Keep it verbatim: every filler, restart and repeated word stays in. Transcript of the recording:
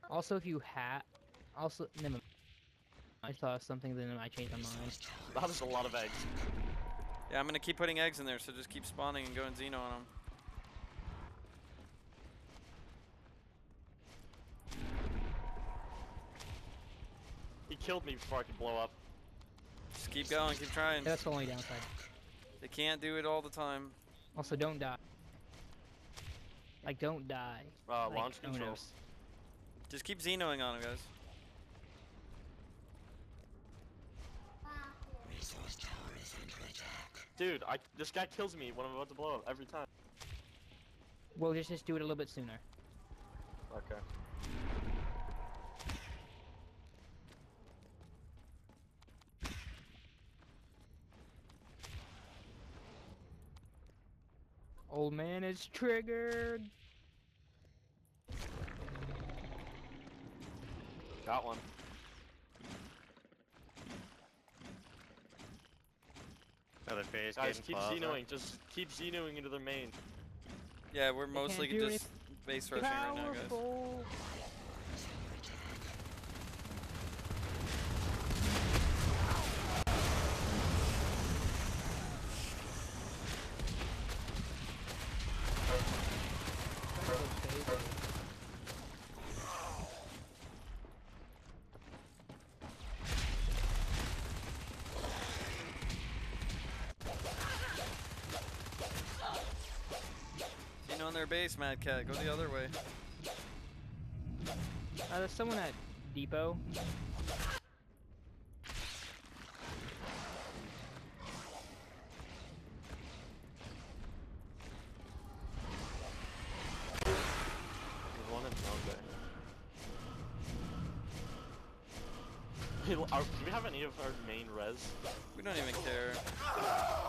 Also, if you have, also, never mind. I saw something, then I changed my mind. That was a lot of eggs. Yeah, I'm gonna keep putting eggs in there, so just keep spawning and going Xeno on them. He killed me before I could blow up. Just keep going, keep trying. Yeah, that's the only downside. They can't do it all the time. Also, don't die. Like, don't die. Uh, like, launch control. Just keep Xenoing on them, guys. Dude, I this guy kills me when I'm about to blow up every time. Well, just just do it a little bit sooner. Okay. Old man is triggered. Got one. Another phase. Guys, getting keep plaza. Xenoing. Just keep Xenoing into their main. Yeah, we're mostly can't do just base rushing right now, guys. Powerful. Xeno on their base, Mad Cat. Go the other way. Uh, there's someone at Depot. There's one in Monday. Are, do we have any of our main res? We don't even care.